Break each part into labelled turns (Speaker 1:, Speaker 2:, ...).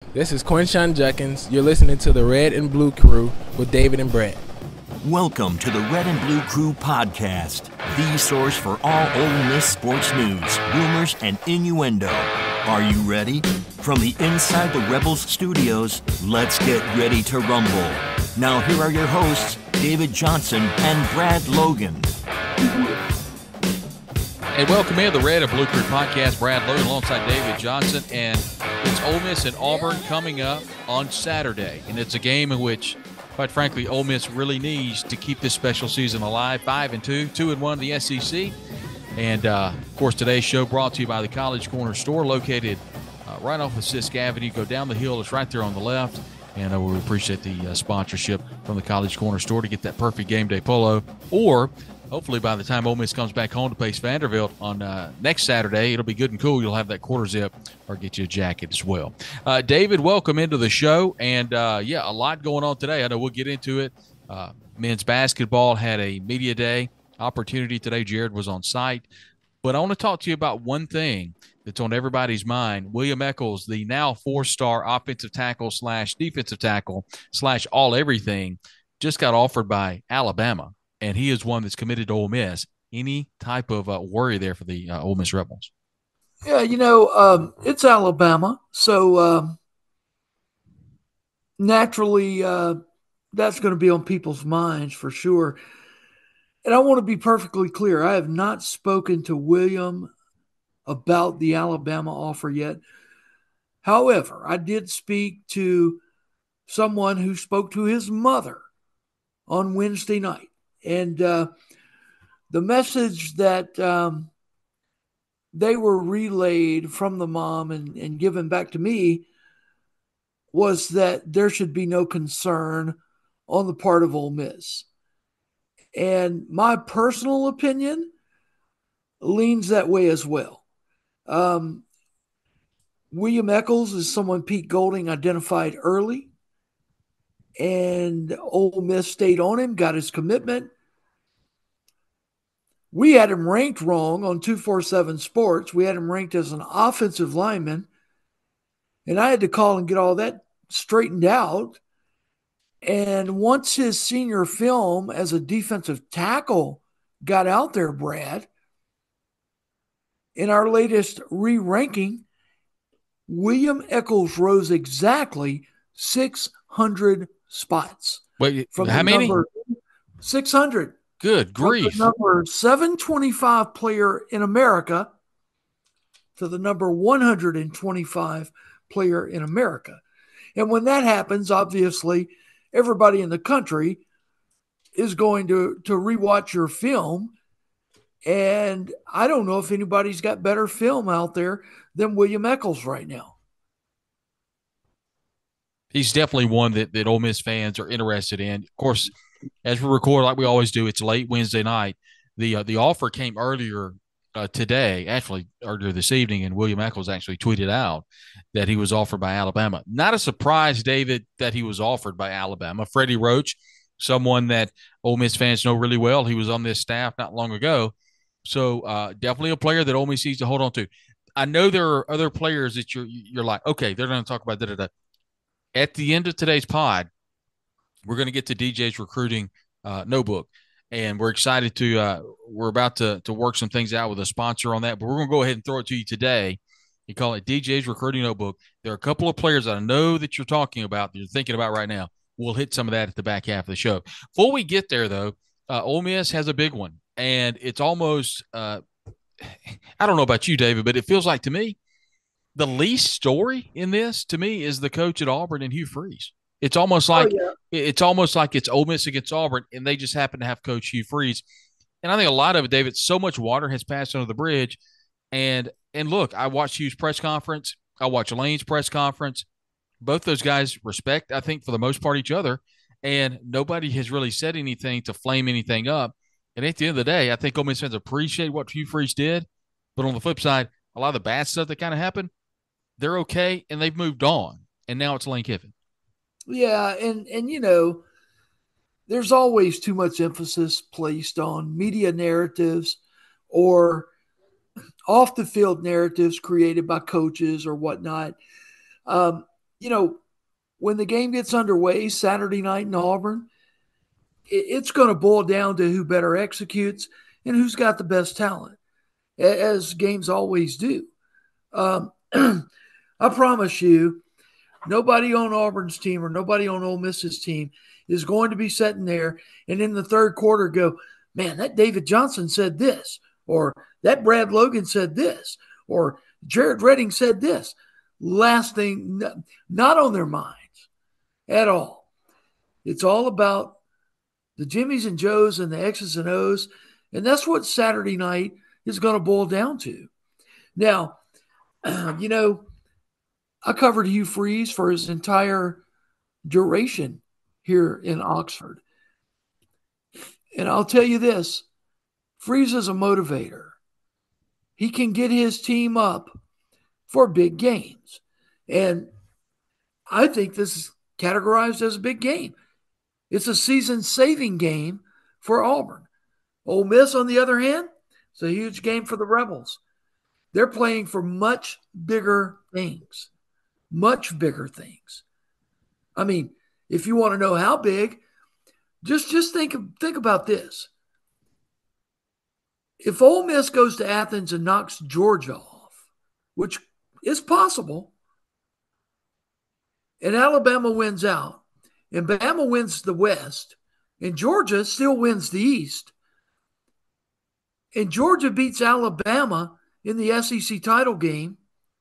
Speaker 1: This is Quinshawn Junkins. You're listening to the Red and Blue Crew with David and Brett.
Speaker 2: Welcome to the Red and Blue Crew podcast, the source for all Ole Miss sports news, rumors, and innuendo. Are you ready? From the inside the Rebels studios, let's get ready to rumble. Now here are your hosts, David Johnson and Brad Logan.
Speaker 3: And welcome in the Red and Blue Crew podcast. Brad Logan alongside David Johnson, and it's Ole Miss and Auburn coming up on Saturday, and it's a game in which, quite frankly, Ole Miss really needs to keep this special season alive. 5-2, 2-1 in the SEC, and of course today's show brought to you by the College Corner store, located right off of Sisk Avenue. Go down the hill; it's right there on the left. And we appreciate the sponsorship from the College Corner store to get that perfect game day polo, or hopefully by the time Ole Miss comes back home to face Vanderbilt on next Saturday, it'll be good and cool. You'll have that quarter zip or get you a jacket as well. David, welcome into the show. And, a lot going on today. I know we'll get into it. Men's basketball had a media day opportunity today. Jared was on site. But I want to talk to you about one thing that's on everybody's mind. William Eccles, the now four-star offensive tackle / defensive tackle / all everything, just got offered by Alabama. And he is one that's committed to Ole Miss. Any type of worry there for the Ole Miss Rebels?
Speaker 4: Yeah, it's Alabama. So naturally, that's going to be on people's minds for sure. And I want to be perfectly clear. I have not spoken to William about the Alabama offer yet. However, I did speak to someone who spoke to his mother on Wednesday night. And the message that they were relayed from the mom and given back to me was that there should be no concern on the part of Ole Miss. And my personal opinion leans that way as well. William Eccles is someone Pete Golding identified early, and Ole Miss stayed on him, got his commitment. We had him ranked wrong on 247 Sports. We had him ranked as an offensive lineman, and I had to call and get all that straightened out. And once his senior film as a defensive tackle got out there, Brad, in our latest re-ranking, William Eccles rose exactly 600 spots.
Speaker 3: Wait, from how many?
Speaker 4: 600.
Speaker 3: Good grief.
Speaker 4: From the number 725 player in America to the number 125 player in America. And when that happens, obviously, everybody in the country is going to rewatch your film. And I don't know if anybody's got better film out there than William Eccles right now.
Speaker 3: He's definitely one that Ole Miss fans are interested in. Of course, as we record, like we always do, it's late Wednesday night. The offer came earlier today, actually earlier this evening, and William Eccles actually tweeted out that he was offered by Alabama. Not a surprise, David, that he was offered by Alabama. Freddie Roach, someone that Ole Miss fans know really well. He was on this staff not long ago. So definitely a player that Ole Miss needs to hold on to. I know there are other players that you're like, okay, they're going to talk about da-da-da. At the end of today's pod, we're going to get to DJ's recruiting notebook, and we're excited to we're about to work some things out with a sponsor on that, but we're going to go ahead and throw it to you today. You call it DJ's recruiting notebook. There are a couple of players that I know that you're talking about, that you're thinking about right now. We'll hit some of that at the back half of the show. Before we get there, though, Ole Miss has a big one, and it's almost I don't know about you, David, but it feels like to me the least story in this, to me, is the coach at Auburn and Hugh Freeze. It's almost like it's Ole Miss against Auburn, and they just happen to have Coach Hugh Freeze. And I think a lot of it, David, so much water has passed under the bridge. And look, I watched Hugh's press conference. I watched Lane's press conference. Both those guys respect, I think, for the most part, each other. And nobody has really said anything to flame anything up. And at the end of the day, I think Ole Miss fans appreciate what Hugh Freeze did. But on the flip side, a lot of the bad stuff that kind of happened, they're okay, and they've moved on. And now it's Lane Kiffin.
Speaker 4: Yeah, and there's always too much emphasis placed on media narratives or off the field narratives created by coaches or whatnot. you know, when the game gets underway Saturday night in Auburn, it's going to boil down to who better executes and who's got the best talent, as games always do. Um, I promise you, nobody on Auburn's team or nobody on Ole Miss's team is going to be sitting there and in the third quarter go, man, that David Johnson said this, or that Brad Logan said this, or Jared Redding said this. Last thing, not on their minds at all. It's all about the Jimmies and Joes and the X's and O's. And that's what Saturday night is going to boil down to. Now, I covered Hugh Freeze for his entire duration here in Oxford. And I'll tell you this, Freeze is a motivator. He can get his team up for big games. And I think this is categorized as a big game. It's a season-saving game for Auburn. Ole Miss, on the other hand, it's a huge game for the Rebels. They're playing for much bigger things. Much bigger things. I mean, if you want to know how big, just think about this. If Ole Miss goes to Athens and knocks Georgia off, which is possible, and Alabama wins out, and Bama wins the West, and Georgia still wins the East, and Georgia beats Alabama in the SEC title game,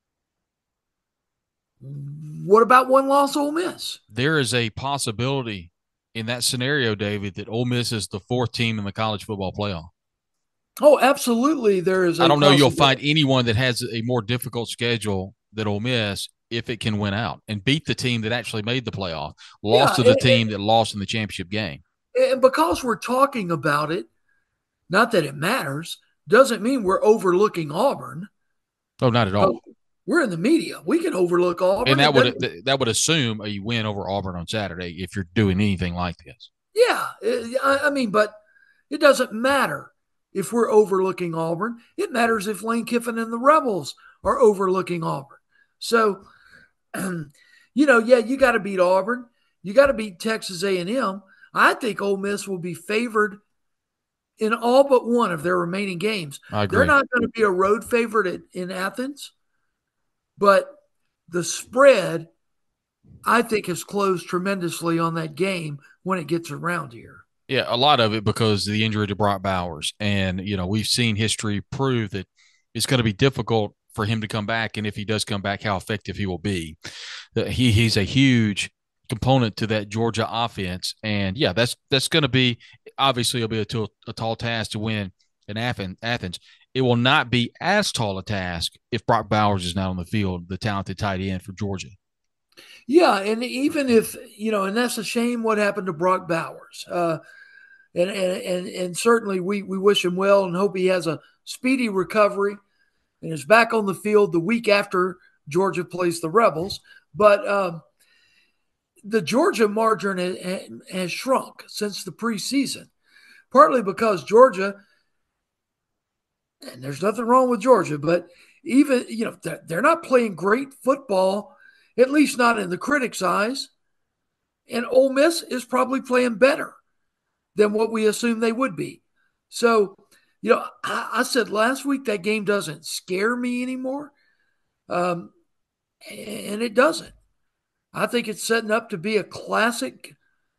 Speaker 4: what about one loss Ole Miss?
Speaker 3: There is a possibility in that scenario, David, that Ole Miss is the fourth team in the college football playoff.
Speaker 4: Oh, absolutely. There is.
Speaker 3: I don't know you'll find anyone that has a more difficult schedule than Ole Miss if it can win out and beat the team that actually made the playoff, lost to the team that lost in the championship game.
Speaker 4: And because we're talking about it, not that it matters, doesn't mean we're overlooking Auburn.
Speaker 3: Oh, not at all.
Speaker 4: We're in the media. We can overlook Auburn.
Speaker 3: And that would assume a win over Auburn on Saturday if you're doing anything like this.
Speaker 4: Yeah. I mean, but it doesn't matter if we're overlooking Auburn. It matters if Lane Kiffin and the Rebels are overlooking Auburn. So, you got to beat Auburn. You got to beat Texas A&M. I think Ole Miss will be favored in all but one of their remaining games.
Speaker 3: I agree.
Speaker 4: They're not going to be a road favorite in Athens, but the spread, I think, has closed tremendously on that game when it gets around here.
Speaker 3: Yeah, a lot of it because of the injury to Brock Bowers. And, we've seen history prove that it's going to be difficult for him to come back. And if he does come back, how effective he will be. He's a huge component to that Georgia offense. And, yeah, that's going to be – obviously it'll be a tall task to win in Athens. It will not be as tall a task if Brock Bowers is not on the field, the talented tight end for Georgia.
Speaker 4: Yeah, and even if, and that's a shame what happened to Brock Bowers. And certainly we wish him well and hope he has a speedy recovery and is back on the field the week after Georgia plays the Rebels. But the Georgia margin has shrunk since the preseason, partly because Georgia, and there's nothing wrong with Georgia, but even, they're not playing great football, at least not in the critics' eyes. And Ole Miss is probably playing better than what we assumed they would be. So, I said last week that game doesn't scare me anymore. And it doesn't. I think it's setting up to be a classic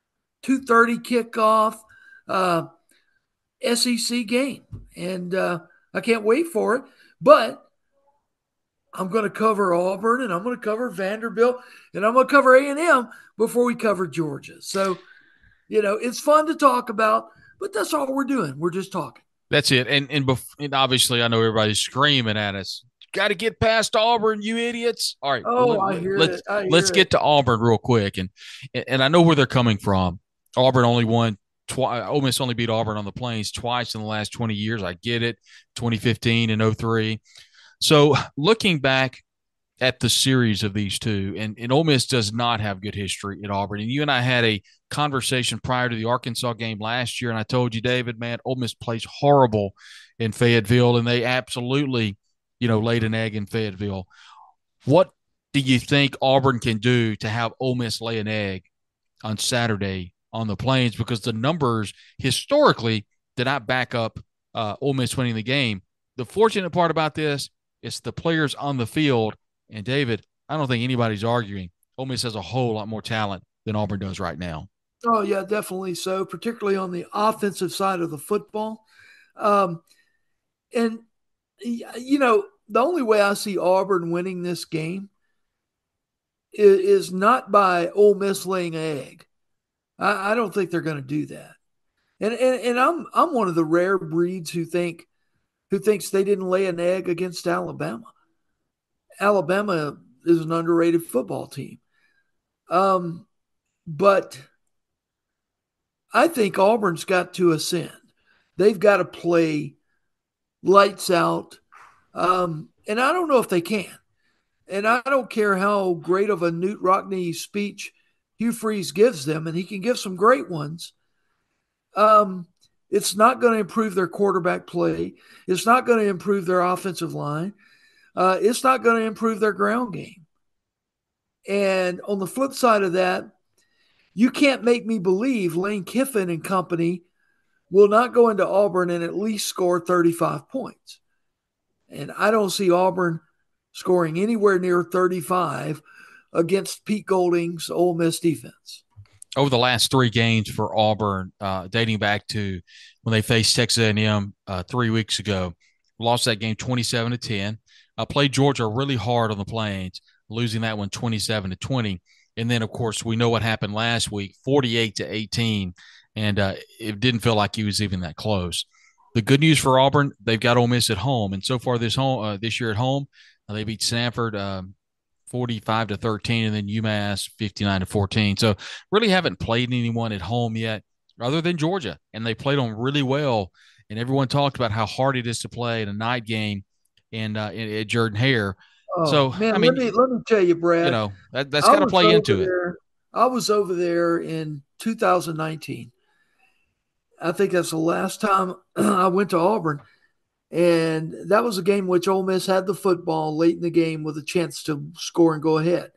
Speaker 4: 2:30 kickoff SEC game. And I can't wait for it. But I'm going to cover Auburn, and I'm going to cover Vanderbilt, and I'm going to cover A&M before we cover Georgia. So, it's fun to talk about, but that's all we're doing. We're just talking.
Speaker 3: That's it. And obviously I know everybody's screaming at us. Got to get past Auburn, you idiots. All right.
Speaker 4: Oh,
Speaker 3: let's get to Auburn real quick. And I know where they're coming from. Auburn only won twice. Ole Miss only beat Auburn on the Plains twice in the last 20 years. I get it. 2015 and 03. So looking back at the series of these two, and Ole Miss does not have good history at Auburn. And you and I had a conversation prior to the Arkansas game last year, and I told you, David, man, Ole Miss plays horrible in Fayetteville, and they absolutely, laid an egg in Fayetteville. What do you think Auburn can do to have Ole Miss lay an egg on Saturday on the Plains? Because the numbers historically did not back up Ole Miss winning the game. The fortunate part about this is the players on the field. And David, I don't think anybody's arguing. Ole Miss has a whole lot more talent than Auburn does right now.
Speaker 4: Oh, yeah, definitely so, particularly on the offensive side of the football. Um, and, the only way I see Auburn winning this game is not by Ole Miss laying an egg. I don't think they're going to do that. And I'm one of the rare breeds who thinks they didn't lay an egg against Alabama. Alabama is an underrated football team. But I think Auburn's got to ascend. They've got to play lights out. And I don't know if they can. And I don't care how great of a Newt Rockne speech Hugh Freeze gives them, and he can give some great ones. It's not going to improve their quarterback play. It's not going to improve their offensive line. It's not going to improve their ground game. And on the flip side of that, you can't make me believe Lane Kiffin and company will not go into Auburn and at least score 35 points. And I don't see Auburn scoring anywhere near 35 against Pete Golding's Ole Miss defense.
Speaker 3: Over the last three games for Auburn, dating back to when they faced Texas A&M 3 weeks ago, lost that game 27-10. Played Georgia really hard on the Plains, losing that one 27-20. And then, of course, we know what happened last week, 48-18, and it didn't feel like he was even that close. The good news for Auburn, they've got Ole Miss at home, and so far this year at home, they beat Stanford 45-13, and then UMass 59-14. So really haven't played anyone at home yet, other than Georgia, and they played them really well. And everyone talked about how hard it is to play in a night game and at Jordan-Hare.
Speaker 4: Oh
Speaker 3: So
Speaker 4: man,
Speaker 3: I mean,
Speaker 4: let me tell you, Brad.
Speaker 3: That's
Speaker 4: I
Speaker 3: got to
Speaker 4: was
Speaker 3: play
Speaker 4: over
Speaker 3: into it.
Speaker 4: there. I was over there in 2019. I think that's the last time I went to Auburn, and that was a game which Ole Miss had the football late in the game with a chance to score and go ahead.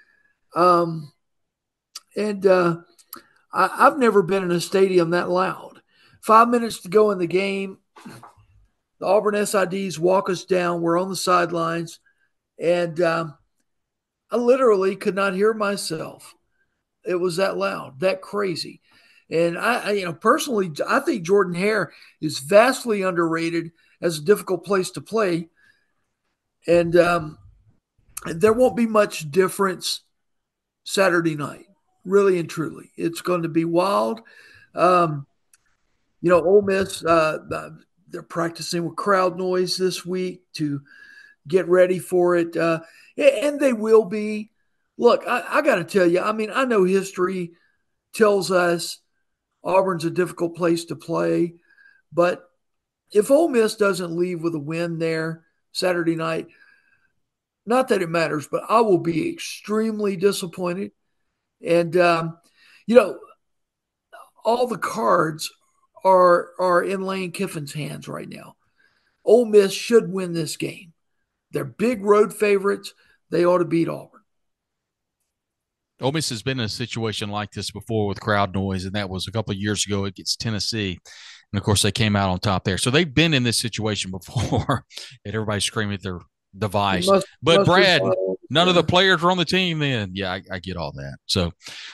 Speaker 4: And I've never been in a stadium that loud. 5 minutes to go in the game, the Auburn SIDs walk us down. We're on the sidelines, and I literally could not hear myself. It was that loud, that crazy. And personally, I think Jordan-Hare is vastly underrated as a difficult place to play. And there won't be much difference Saturday night, really and truly. It's going to be wild. Um, Ole Miss, they're practicing with crowd noise this week to get ready for it. And they will be. Look, I got to tell you, I mean, I know history tells us Auburn's a difficult place to play, but if Ole Miss doesn't leave with a win there Saturday night, not that it matters, but I will be extremely disappointed. And you know, all the cards are in Lane Kiffin's hands right now. Ole Miss should win this game. They're big road favorites. They ought to beat Auburn.
Speaker 3: Ole Miss has been in a situation like this before with crowd noise, and that was a couple of years ago against Tennessee. And of course, they came out on top there. So they've been in this situation before, and everybody's screaming at their device. But Brad, none of the players were on the team then. Yeah, I get all that. So,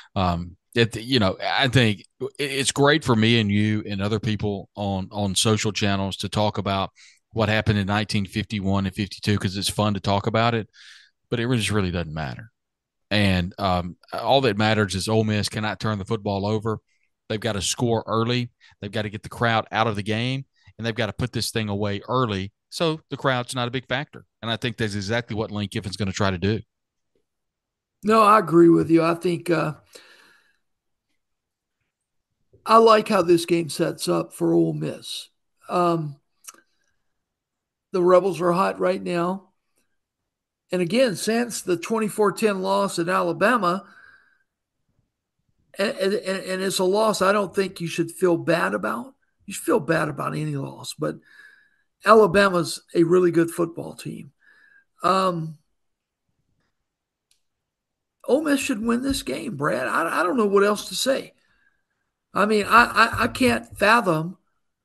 Speaker 3: I think it's great for me and you and other people on social channels to talk about what happened in 1951 and 52 because it's fun to talk about it, but it just really doesn't matter. And all that matters is Ole Miss cannot turn the football over. They've got to score early. They've got to get the crowd out of the game, and they've got to put this thing away early so the crowd's not a big factor. And I think that's exactly what Lane Kiffin's going to try to do.
Speaker 4: No, I agree with you. I think I like how this game sets up for Ole Miss. The Rebels are hot right now. And again, since the 24-10 loss at Alabama, and it's a loss I don't think you should feel bad about. You should feel bad about any loss, but Alabama's a really good football team. Ole Miss should win this game, Brad. I don't know what else to say. I mean, I can't fathom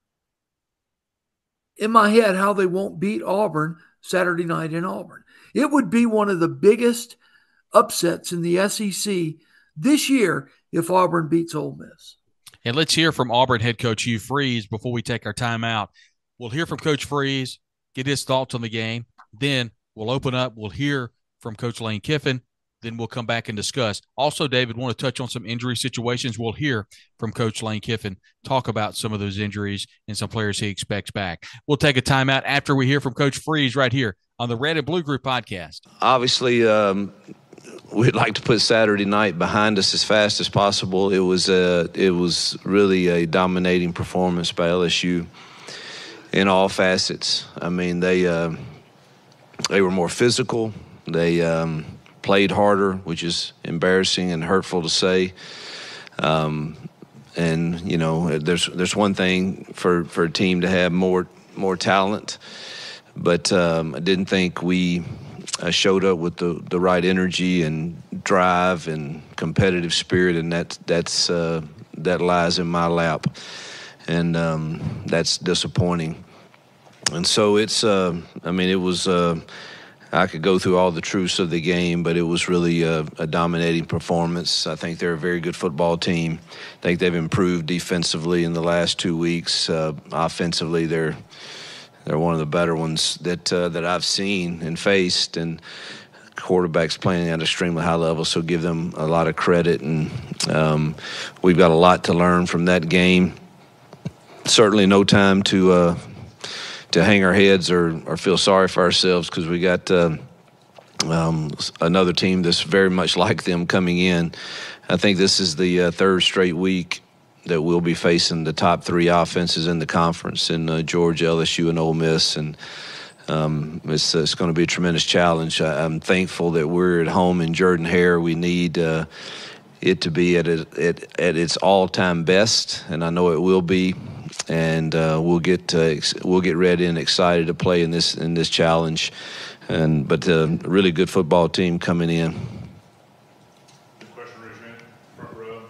Speaker 4: in my head how they won't beat Auburn Saturday night in Auburn. It would be one of the biggest upsets in the SEC this year if Auburn beats Ole Miss.
Speaker 3: And let's hear from Auburn head coach Hugh Freeze before we take our timeout. We'll hear from Coach Freeze, get his thoughts on the game. Then we'll open up. We'll hear from Coach Lane Kiffin. Then we'll come back and discuss. Also, David, want to touch on some injury situations. We'll hear from Coach Lane Kiffin, talk about some of those injuries and some players he expects back. We'll take a timeout after we hear from Coach Freeze right here on the Red and Blue Group podcast.
Speaker 5: Obviously, we'd like to put Saturday night behind us as fast as possible. It was really a dominating performance by LSU in all facets. I mean, they were more physical. They played harder, which is embarrassing and hurtful to say. And you know, there's one thing for a team to have more talent, but I didn't think we showed up with the right energy and drive and competitive spirit, and that lies in my lap, and that's disappointing. And so it's it was I could go through all the truths of the game, but it was really a dominating performance. I think they're a very good football team. I think they've improved defensively in the last 2 weeks. Offensively, they're one of the better ones that I've seen and faced, and quarterbacks playing at an extremely high level, so give them a lot of credit. And we've got a lot to learn from that game. Certainly no time to hang our heads or feel sorry for ourselves, because we got another team that's very much like them coming in. I think this is the third straight week that we'll be facing the top three offenses in the conference in Georgia, LSU, and Ole Miss, and it's going to be a tremendous challenge. I'm thankful that we're at home in Jordan-Hare. We need it to be at its all-time best, and I know it will be. And we'll get ready and excited to play in this challenge, but a really good football team coming in.
Speaker 6: Question, front row.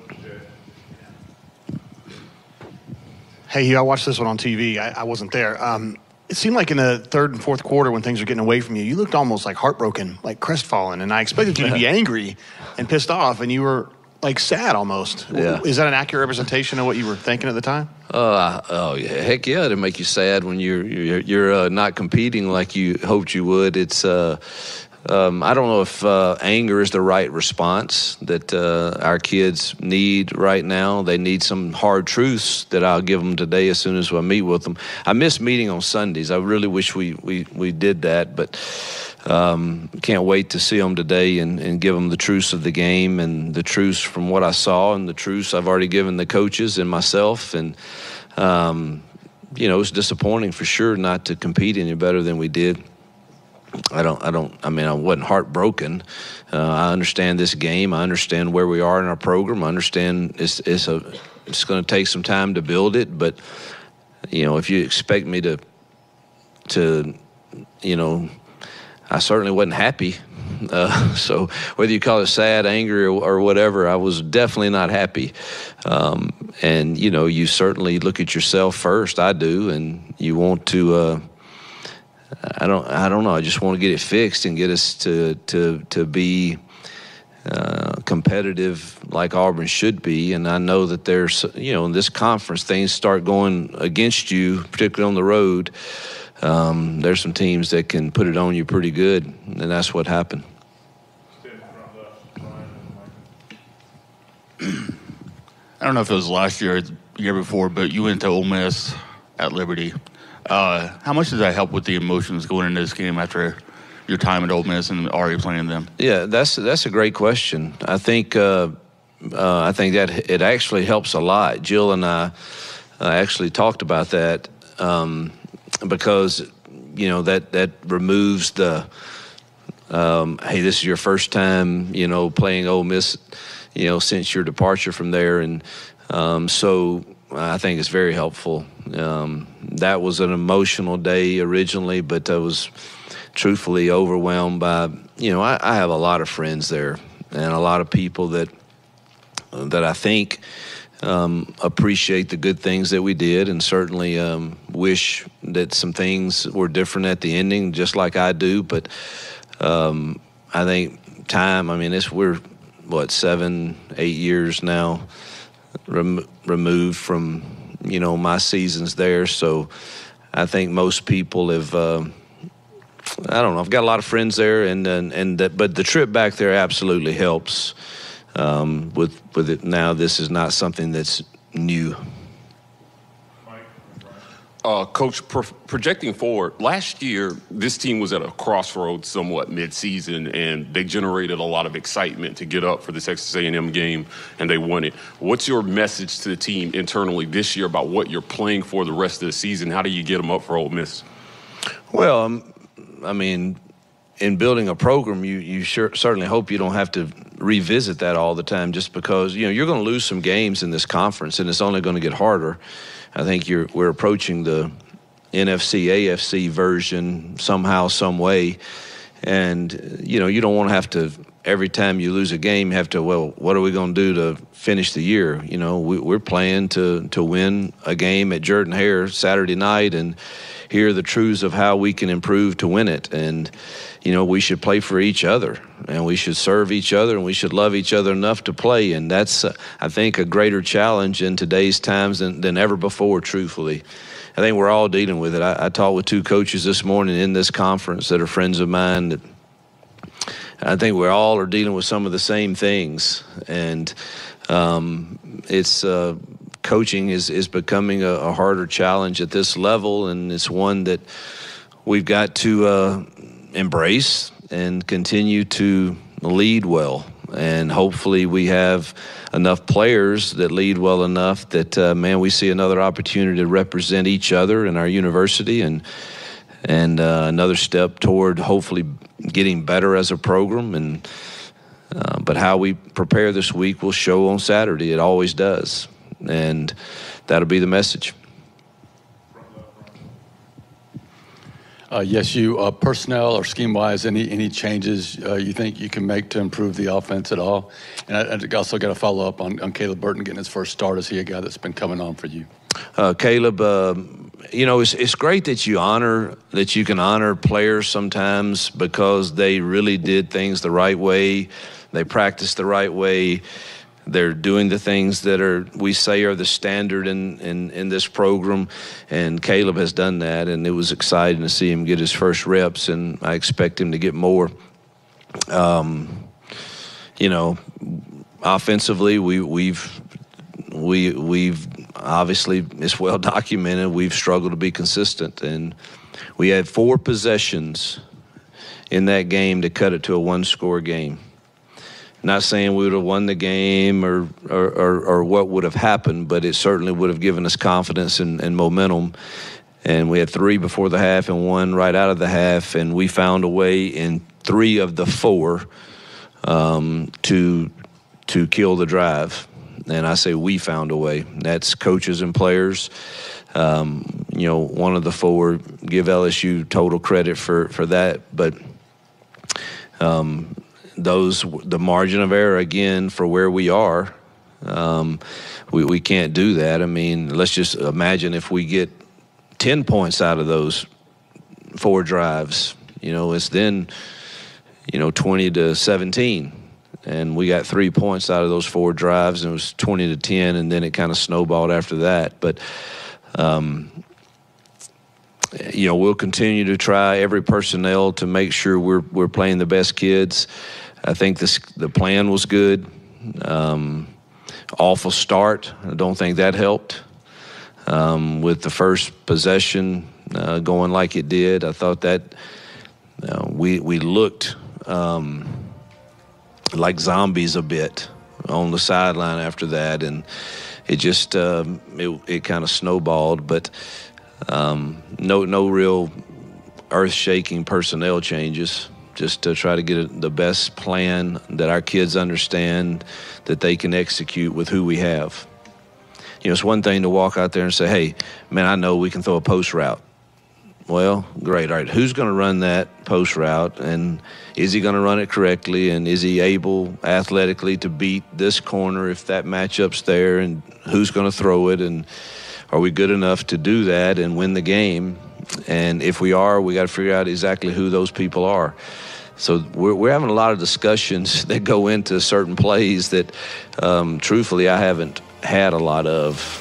Speaker 7: Hey, Hugh, I watched this one on TV. I wasn't there. It seemed like in the third and fourth quarter, when things were getting away from you, you looked almost like heartbroken, like crestfallen, and I expected you to be angry and pissed off, and you were like sad almost.
Speaker 5: Yeah.
Speaker 7: Is that an accurate representation of what you were thinking at the time?
Speaker 5: Oh yeah, heck yeah! It'll make you sad when you're not competing like you hoped you would. It's I don't know if anger is the right response that our kids need right now. They need some hard truths that I'll give them today as soon as I meet with them. I miss meeting on Sundays. I really wish we did that, but can't wait to see them today and give them the truths of the game and the truths from what I saw and the truths I've already given the coaches and myself. And it's disappointing for sure not to compete any better than we did. I wasn't heartbroken. I understand this game. I understand where we are in our program. I understand it's going to take some time to build it. But if you expect me to I certainly wasn't happy. So whether you call it sad, angry, or whatever, I was definitely not happy. And you certainly look at yourself first. I do, and you want to. I don't know. I just want to get it fixed and get us to be competitive like Auburn should be. And I know that there's in this conference things start going against you, particularly on the road. There's some teams that can put it on you pretty good, and that's what happened.
Speaker 6: I don't know if it was last year or the year before, but you went to Ole Miss at Liberty. How much does that help with the emotions going into this game after your time at Ole Miss and already playing them?
Speaker 5: Yeah, that's a great question. I think that it actually helps a lot. Jill and I actually talked about that because that removes the hey, this is your first time playing Ole Miss since your departure from there, and so I think it's very helpful. That was an emotional day originally, but I was truthfully overwhelmed by, I have a lot of friends there, and a lot of people that I think appreciate the good things that we did, and certainly wish that some things were different at the ending, just like I do. But I think time, I mean, we're, 7-8 years now removed from, my seasons there. So I think most people have, I don't know, I've got a lot of friends there, but the trip back there absolutely helps. With it now, this is not something that's new.
Speaker 8: Coach, projecting forward, last year this team was at a crossroads somewhat mid-season, and they generated a lot of excitement to get up for the Texas A&M game, and they won it. What's your message to the team internally this year about what you're playing for the rest of the season? How do you get them up for Ole Miss?
Speaker 5: Well, I mean, in building a program, you certainly hope you don't have to revisit that all the time, just because you're going to lose some games in this conference, and it's only going to get harder. I think we're approaching the NFC AFC version somehow, some way, and you don't want to have to, every time you lose a game, have to, well, what are we going to do to finish the year? We're playing to win a game at Jordan-Hare Saturday night and hear the truths of how we can improve to win it. And we should play for each other, and we should serve each other, and we should love each other enough to play. And that's, I think, a greater challenge in today's times than ever before, truthfully. I think we're all dealing with it. I talked with 2 coaches this morning in this conference that are friends of mine that I think we all are dealing with some of the same things. And it's coaching is becoming a harder challenge at this level, and it's one that we've got to embrace and continue to lead well. And hopefully we have enough players that lead well enough that, we see another opportunity to represent each other in our university, and another step toward hopefully getting better as a program. But how we prepare this week will show on Saturday. It always does. And that'll be the message.
Speaker 9: Yes, you personnel or scheme-wise, any changes you think you can make to improve the offense at all? And I also got to follow up on Caleb Burton getting his first start. Is he a guy that's been coming on for you?
Speaker 5: Caleb, it's great that you can honor players sometimes because they really did things the right way. They practiced the right way. They're doing the things that we say are the standard in this program, and Caleb has done that, and it was exciting to see him get his first reps, and I expect him to get more. Offensively, we've obviously, it's well documented, we've struggled to be consistent, and we had 4 possessions in that game to cut it to a 1-score game. Not saying we would have won the game or what would have happened, but it certainly would have given us confidence and momentum. And we had 3 before the half and 1 right out of the half, and we found a way in 3 of the 4 to kill the drive. And I say we found a way. That's coaches and players. One of the 4, give LSU total credit for that, but the margin of error, again, for where we are, we can't do that. I mean, let's just imagine if we get 10 points out of those 4 drives, it's then, 20-17. And we got 3 points out of those 4 drives, and it was 20-10, and then it kind of snowballed after that. But, we'll continue to try every personnel to make sure we're playing the best kids. I think the plan was good. Awful start. I don't think that helped. With the first possession going like it did, I thought that we looked like zombies a bit on the sideline after that, and it just it kind of snowballed. But no real earth-shaking personnel changes. Just to try to get the best plan that our kids understand that they can execute with who we have. It's one thing to walk out there and say, hey, man, I know we can throw a post route. Well, great. All right, who's going to run that post route, and is he going to run it correctly, and is he able athletically to beat this corner if that matchup's there, and who's going to throw it, and are we good enough to do that and win the game? And if we are, we got to figure out exactly who those people are. So we're having a lot of discussions that go into certain plays that, truthfully, I haven't had a lot of.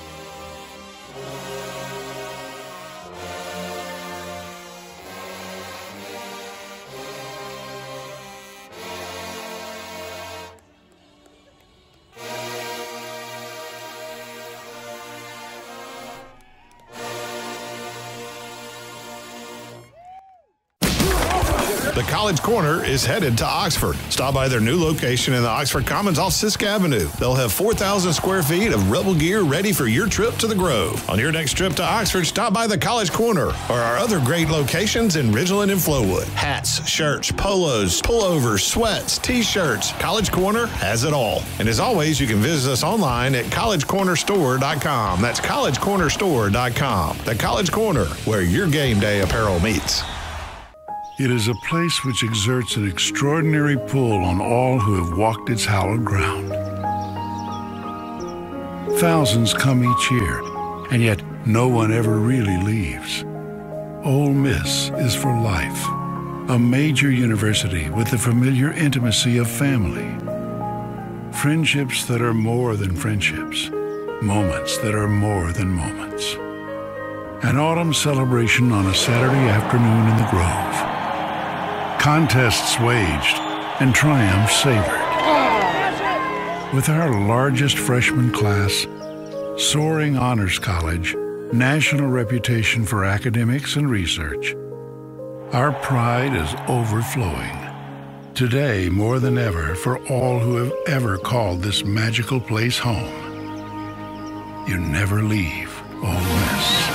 Speaker 10: The College Corner is headed to Oxford. Stop by their new location in the Oxford Commons off Sisk Avenue. They'll have 4,000 square feet of Rebel gear ready for your trip to the Grove. On your next trip to Oxford, stop by the College Corner or our other great locations in Ridgeland and Flowood. Hats, shirts, polos, pullovers, sweats, t-shirts. College Corner has it all. And as always, you can visit us online at collegecornerstore.com. That's collegecornerstore.com. The College Corner, where your game day apparel meets.
Speaker 11: It is a place which exerts an extraordinary pull on all who have walked its hallowed ground. Thousands come each year, and yet no one ever really leaves. Ole Miss is for life, a major university with the familiar intimacy of family. Friendships that are more than friendships, moments that are more than moments. An autumn celebration on a Saturday afternoon in the Grove. Contests waged and triumphs savored. With our largest freshman class, soaring honors college, national reputation for academics and research, our pride is overflowing. Today, more than ever, for all who have ever called this magical place home. You never leave Ole Miss.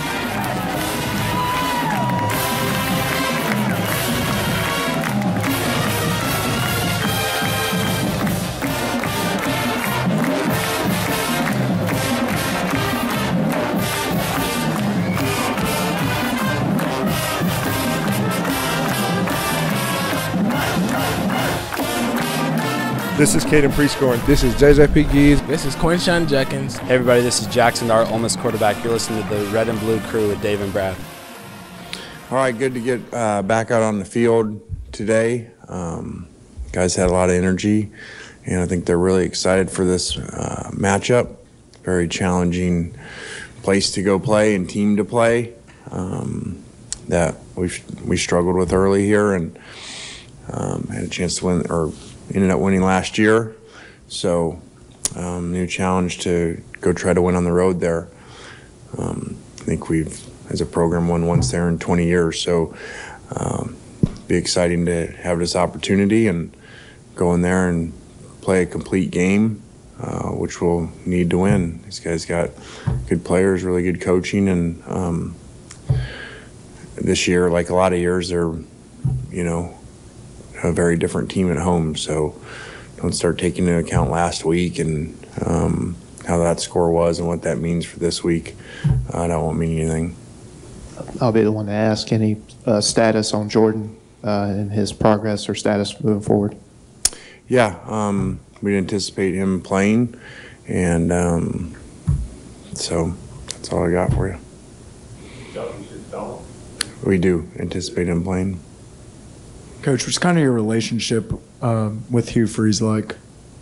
Speaker 12: This is Caden Prescorn.
Speaker 1: This is JJP Gees. This is Quinshawn Jenkins.
Speaker 13: Hey everybody, this is Jackson Dart, Ole Miss quarterback. You're listening to the Red and Blue Crew with Dave and Brad.
Speaker 14: All right, good to get back out on the field today. Guys had a lot of energy, and I think they're really excited for this matchup. Very challenging place to go play and team to play that we struggled with early here, and had a chance to win, or ended up winning last year. So new challenge to go try to win on the road there. I think we've, as a program, won once there in 20 years. So be exciting to have this opportunity and go in there and play a complete game, which we'll need to win. These guys got good players, really good coaching, and this year, like a lot of years, they're, a very different team at home. So don't start taking into account last week and how that score was and what that means for this week. That won't mean anything.
Speaker 15: I'll be the one to ask any status on Jordan and his progress or status moving forward.
Speaker 14: Yeah, we anticipate him playing, and so that's all I got for you. We do anticipate him playing.
Speaker 12: Coach, what's kind of your relationship with Hugh Freeze like?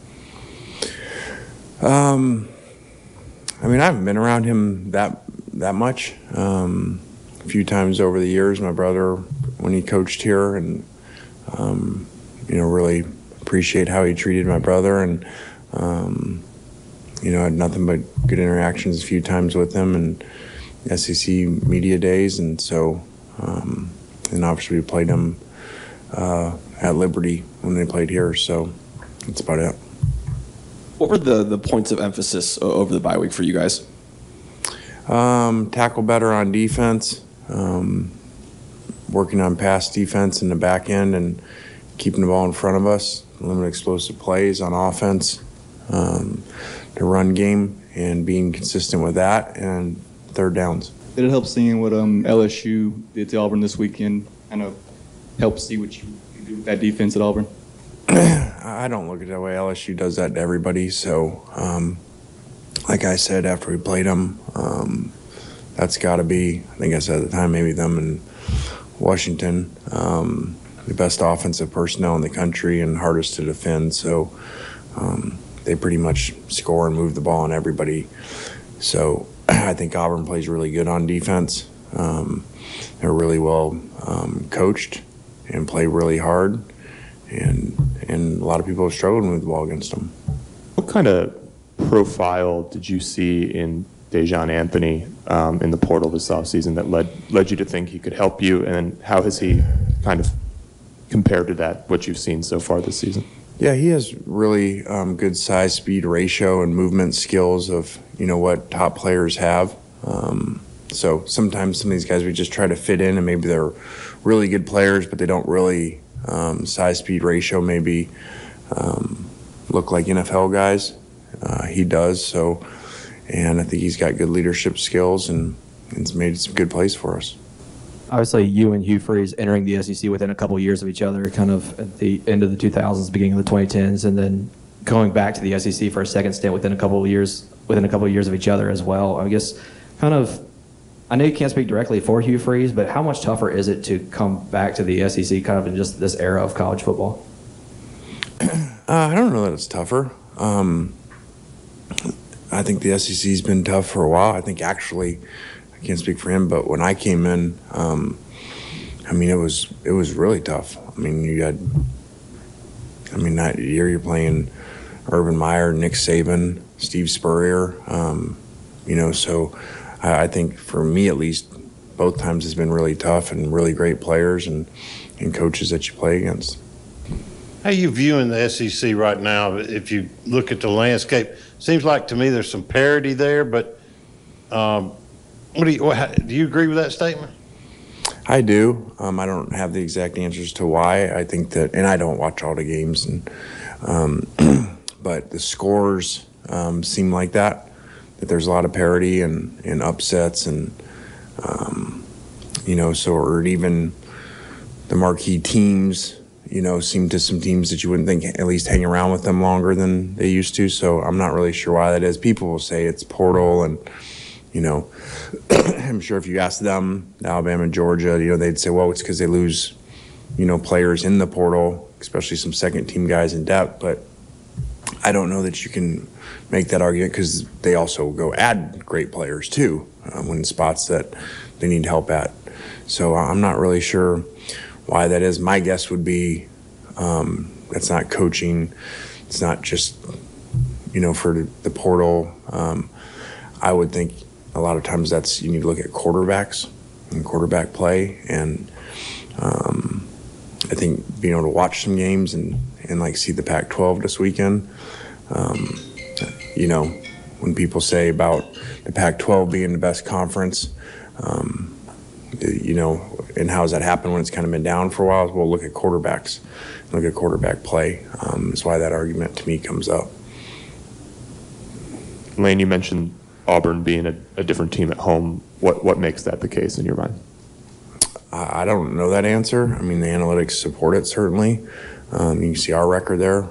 Speaker 14: I haven't been around him that much. A few times over the years, my brother, when he coached here, and really appreciate how he treated my brother, and had nothing but good interactions a few times with him, and SEC media days, and so and obviously we played him at Liberty when they played here, so that's about it.
Speaker 16: What were the points of emphasis over the bye week for you guys?
Speaker 14: Tackle better on defense, working on pass defense in the back end and keeping the ball in front of us, limit explosive plays on offense, the run game, and being consistent with that, and third downs.
Speaker 17: Did it help seeing what LSU did to Auburn this weekend? Kind of help see what you do with that defense at Auburn?
Speaker 14: I don't look at it that way. LSU does that to everybody. So, like I said, after we played them, that's got to be, I think I said at the time, maybe them and Washington, the best offensive personnel in the country and hardest to defend. So they pretty much score and move the ball on everybody. So I think Auburn plays really good on defense. They're really well coached and play really hard. And a lot of people have struggled to move the ball against them.
Speaker 18: What kind of profile did you see in Dejan Anthony in the portal this offseason that led you to think he could help you? And how has he kind of compared to that, what you've seen so far this season?
Speaker 14: Yeah, he has really good size, speed ratio, and movement skills of, what top players have. So sometimes some of these guys we just try to fit in, and maybe they're really good players, but they don't really size, speed ratio maybe look like NFL guys. He does, so, and I think he's got good leadership skills and it's made some good plays for us.
Speaker 19: Obviously, you and Hugh Freeze entering the SEC within a couple of years of each other, kind of at the end of the 2000s, beginning of the 2010s, and then going back to the SEC for a second stint within a couple of years of each other as well. I guess, kind of, I know you can't speak directly for Hugh Freeze, but how much tougher is it to come back to the SEC kind of in just this era of college football?
Speaker 14: I don't know that it's tougher. I think the SEC's been tough for a while. I think actually, I can't speak for him, but when I came in, it was really tough. That year you're playing Urban Meyer, Nick Saban, Steve Spurrier, so I think for me at least, both times has been really tough and really great players and coaches that you play against.
Speaker 20: How are you viewing the SEC right now? If you look at the landscape, seems like to me there's some parity there, but do you agree with that statement?
Speaker 14: I do. I don't have the exact answers to why. I think that, and I don't watch all the games, and but the scores seem like that there's a lot of parity and upsets and or even the marquee teams. Seem to some teams that you wouldn't think at least hang around with them longer than they used to. So I'm not really sure why that is. People will say it's portal and, I'm sure if you ask them, Alabama and Georgia, they'd say, well, it's because they lose, players in the portal, especially some second team guys in depth. But I don't know that you can make that argument because they also go add great players too when spots that they need help at. So I'm not really sure why that is. My guess would be that's not coaching. It's not just, for the portal. I would think a lot of times you need to look at quarterbacks and quarterback play. And I think being able to watch some games and see the Pac-12 this weekend, when people say about the Pac-12 being the best conference, and how does that happen when it's kind of been down for a while? Well, look at quarterbacks, look at quarterback play. That's why that argument to me comes up.
Speaker 18: Lane, you mentioned Auburn being a different team at home. What makes that the case in your mind?
Speaker 14: I don't know that answer. The analytics support it, certainly. You can see our record there.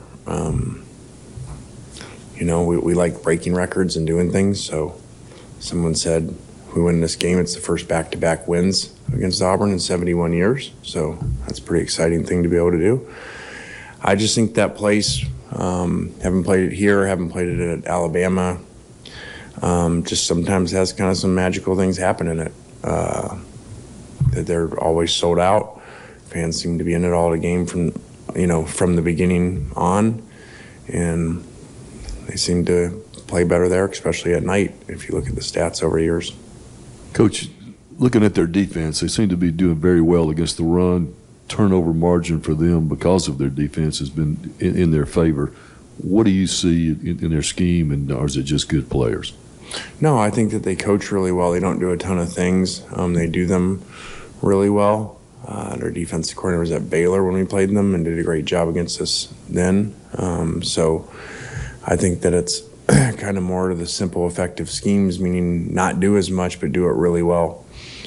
Speaker 14: We like breaking records and doing things. So someone said, if we win this game, it's the first back-to-back wins against Auburn in 71 years. So that's a pretty exciting thing to be able to do. I just think that place, haven't played it here, haven't played it at Alabama, just sometimes has kind of some magical things happen in it. That they're always sold out. Fans seem to be in it all the game from the beginning on. And they seem to play better there, especially at night, if you look at the stats over years.
Speaker 21: Coach, looking at their defense, they seem to be doing very well against the run. Turnover margin for them because of their defense has been in their favor. What do you see in their scheme, or is it just good players?
Speaker 14: No, I think that they coach really well. They don't do a ton of things. They do them really well. Their defensive coordinator was at Baylor when we played them and did a great job against us then. So I think that it's kind of more of the simple, effective schemes, meaning not do as much but do it really well.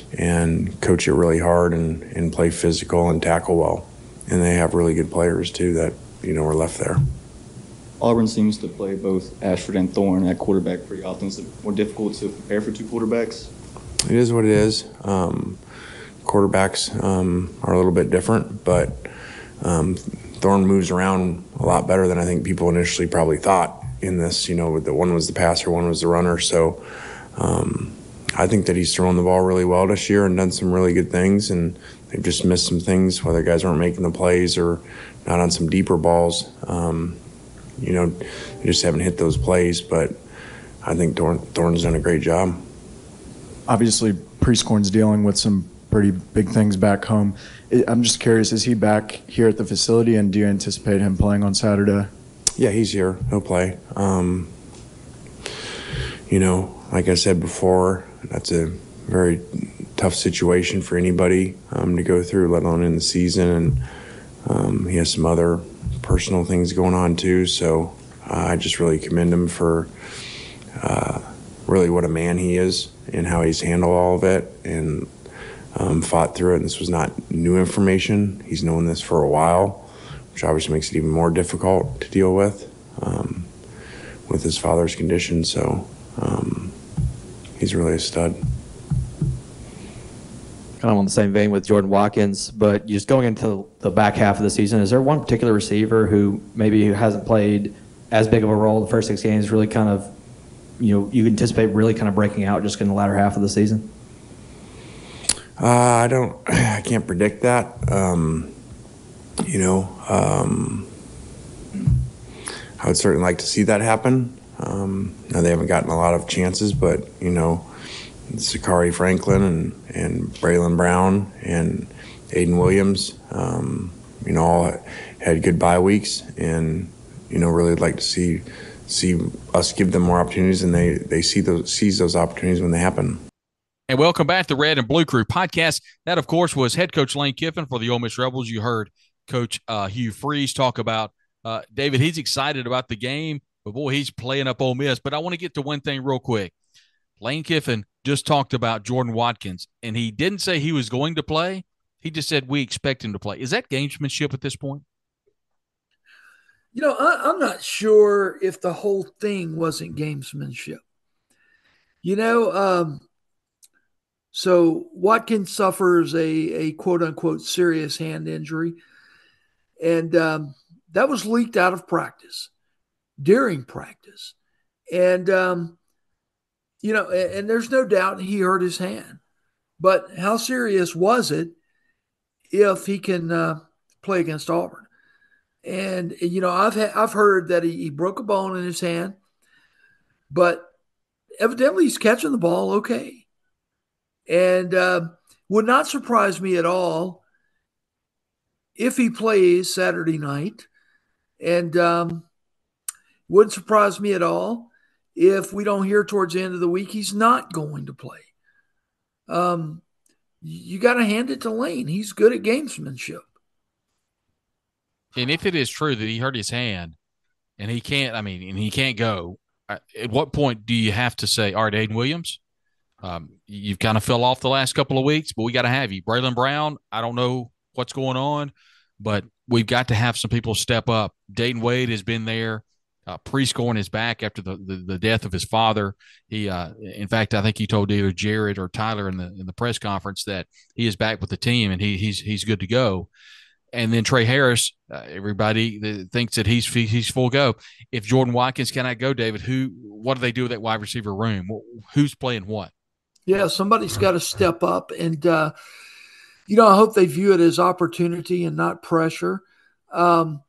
Speaker 14: and coach it really hard and play physical and tackle well. And they have really good players too that, are left there.
Speaker 17: Auburn seems to play both Ashford and Thorne at quarterback pretty often. Is it more difficult to prepare for two quarterbacks?
Speaker 14: It is what it is. Quarterbacks are a little bit different, but Thorne moves around a lot better than I think people initially probably thought in this. The one was the passer, one was the runner. So I think that he's thrown the ball really well this year and done some really good things, and they've just missed some things, whether guys aren't making the plays or not on some deeper balls. They just haven't hit those plays, but I think Thorne's done a great job.
Speaker 12: Obviously, Prieskorn's dealing with some pretty big things back home. I'm just curious, is he back here at the facility, and do you anticipate him playing on Saturday?
Speaker 14: Yeah, he's here. He'll play. Like I said before, that's a very tough situation for anybody to go through, let alone in the season. And he has some other personal things going on too. So I just really commend him for really what a man he is and how he's handled all of it and fought through it. And this was not new information. He's known this for a while, which obviously makes it even more difficult to deal with his father's condition. So he's really a stud.
Speaker 19: Kind of on the same vein with Jordan Watkins, but just going into the back half of the season, is there one particular receiver who maybe hasn't played as big of a role the first 6 games, really kind of, you anticipate really kind of breaking out just in the latter half of the season?
Speaker 14: I can't predict that. I would certainly like to see that happen. Now they haven't gotten a lot of chances, but, Sakari Franklin and Braylon Brown and Aiden Williams, all had good bye weeks, and really like to see us give them more opportunities, and they seize those opportunities when they happen.
Speaker 3: And welcome back to the Red and Blue Crew podcast. That, of course, was head coach Lane Kiffin for the Ole Miss Rebels. You heard Coach Hugh Freeze talk about David. He's excited about the game, but boy, he's playing up Ole Miss. But I want to get to one thing real quick. Lane Kiffin just talked about Jordan Watkins, and he didn't say he was going to play. He just said we expect him to play. Is that gamesmanship at this point?
Speaker 4: I'm not sure if the whole thing wasn't gamesmanship. So Watkins suffers a quote-unquote serious hand injury, and that was leaked out of practice, during practice. And and there's no doubt he hurt his hand. But how serious was it if he can play against Auburn? And, I've heard that he broke a bone in his hand, but evidently he's catching the ball okay. And would not surprise me at all if he plays Saturday night. And wouldn't surprise me at all if we don't hear towards the end of the week he's not going to play. You got to hand it to Lane. He's good at gamesmanship.
Speaker 3: And if it is true that he hurt his hand and he can't go, at what point do you have to say, all right, Aiden Williams, you've kind of fell off the last couple of weeks, but we got to have you. Braylon Brown, I don't know what's going on, but we've got to have some people step up. Dayton Wade has been there. Prieskorn is back after the death of his father. He, in fact, I think he told either Jared or Tyler in the press conference that he is back with the team and he's good to go. And then Trey Harris, everybody thinks that he's full go. If Jordan Watkins cannot go, David, what do they do with that wide receiver room? Who's playing what?
Speaker 4: Yeah, somebody's got to step up, and I hope they view it as opportunity and not pressure. Aiden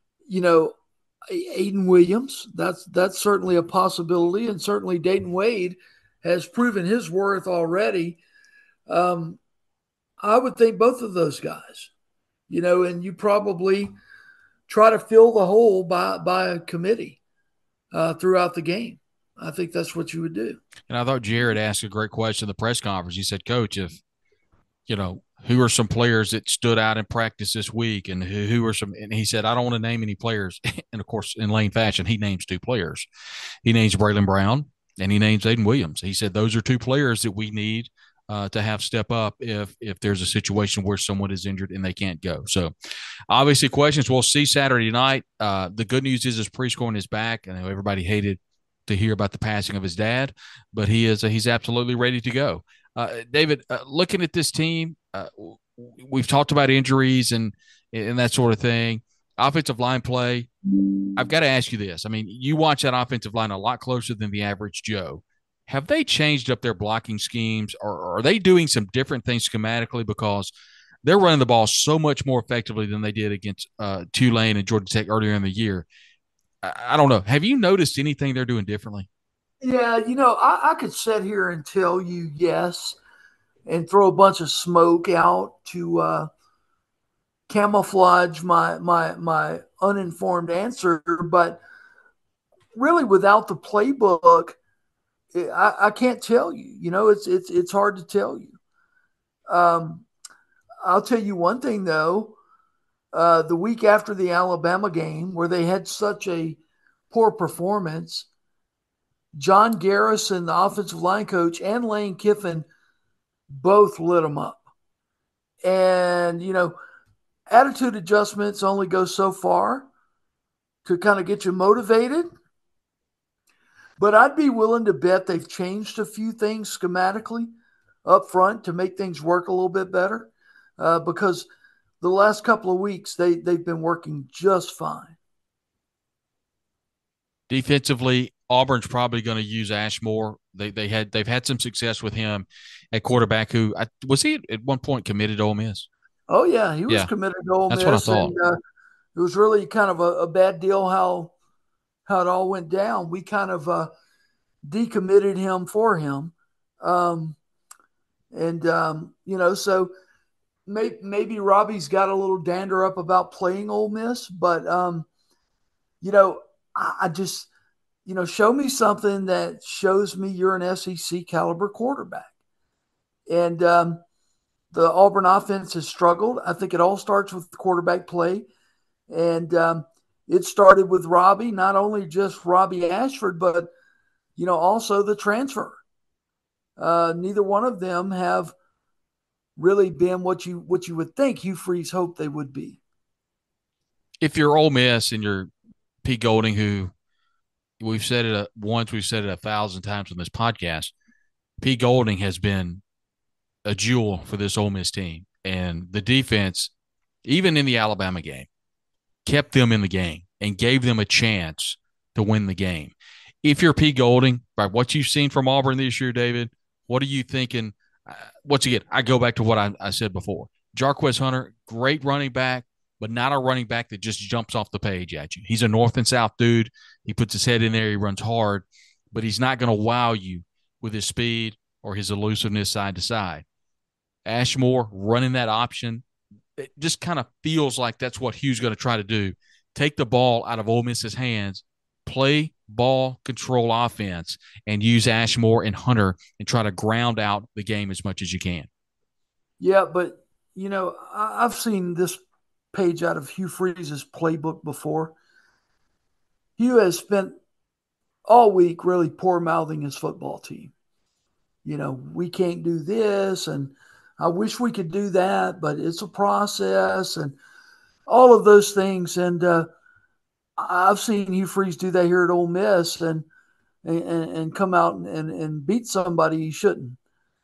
Speaker 4: Williams, that's certainly a possibility, and certainly Dayton Wade has proven his worth already. I would think both of those guys. And you probably try to fill the hole by a committee throughout the game. I think that's what you would do.
Speaker 3: And I thought Jared asked a great question in the press conference. He said, Coach, who are some players that stood out in practice this week and who are some – and he said, I don't want to name any players. And, of course, in Lane fashion, he names 2 players. He names Braylon Brown and he names Aiden Williams. He said those are 2 players that we need to have step up if there's a situation where someone is injured and they can't go. So obviously questions we'll see Saturday night. The good news is Prescorn is back. I know everybody hated to hear about the passing of his dad, but he's absolutely ready to go. David, looking at this team, we've talked about injuries and that sort of thing. Offensive line play. I've got to ask you this. I mean, you watch that offensive line a lot closer than the average Joe. Have they changed up their blocking schemes, or are they doing some different things schematically because they're running the ball so much more effectively than they did against Tulane and Georgia Tech earlier in the year? I don't know. Have you noticed anything they're doing differently?
Speaker 4: Yeah, I could sit here and tell you yes and throw a bunch of smoke out to camouflage my uninformed answer, but really without the playbook, I can't tell you. It's hard to tell you. I'll tell you one thing though. The week after the Alabama game, where they had such a poor performance, John Garrison, the offensive line coach, and Lane Kiffin both lit them up. And attitude adjustments only go so far to kind of get you motivated. But I'd be willing to bet they've changed a few things schematically up front to make things work a little bit better because the last couple of weeks they've been working just fine.
Speaker 3: Defensively, Auburn's probably going to use Ashmore. They've had some success with him at quarterback. Was he at one point committed to Ole Miss?
Speaker 4: Oh yeah, he was committed to Ole Miss.
Speaker 3: That's what I thought.
Speaker 4: And, it was really kind of a bad deal how it all went down. We kind of decommitted him for him, so maybe Robbie's got a little dander up about playing Ole Miss, but I just show me something that shows me you're an SEC caliber quarterback, and the Auburn offense has struggled. I think it all starts with quarterback play. And it started with Robbie, not only just Robbie Ashford, but, also the transfer. Neither one of them have really been what you would think Hugh Freeze hoped they would be.
Speaker 3: If you're Ole Miss and you're Pete Golding, who we've said it once, we've said it 1,000 times on this podcast, Pete Golding has been a jewel for this Ole Miss team. And the defense, even in the Alabama game, kept them in the game and gave them a chance to win the game. If you're Pete Golding, by what you've seen from Auburn this year, David, what are you thinking? Once again, I go back to what I said before. Jarquez Hunter, great running back, but not a running back that just jumps off the page at you. He's a north and south dude. He puts his head in there. He runs hard, but he's not going to wow you with his speed or his elusiveness side to side. Ashmore running that option, it just kind of feels like that's what Hugh's going to try to do. Take the ball out of Ole Miss's hands, play ball control offense, and use Ashmore and Hunter and try to ground out the game as much as you can.
Speaker 4: Yeah, but, I've seen this page out of Hugh Freeze's playbook before. Hugh has spent all week really poor-mouthing his football team. We can't do this, and I wish we could do that, but it's a process and all of those things. And I've seen Hugh Freeze do that here at Ole Miss and come out and beat somebody he shouldn't.